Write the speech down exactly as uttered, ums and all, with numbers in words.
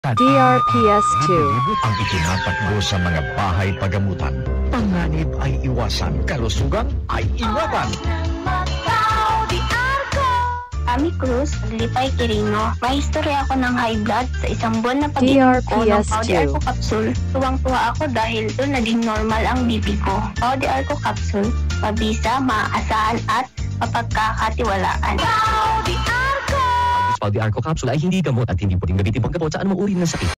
D R P S two. Ang itinatakbo sa mga bahay pagamutan. Panganib ay iwasan, kalusugan ay ingatan. Ami Cruz, Lipay Quirino. May istorya ako ng high blood sa isang buwan na pag-inom ko ng Pau-D Arco capsule. Tuwang-tuwa ako dahil doon naging normal ang B P ko. Pau-D Arco capsule, mabisa, maaasahan at mapagkakatiwalaan. Pau-D Arco capsule ay hindi gamot at hindi pwedeng gamitin paggamot sa anumang uri ng sakit.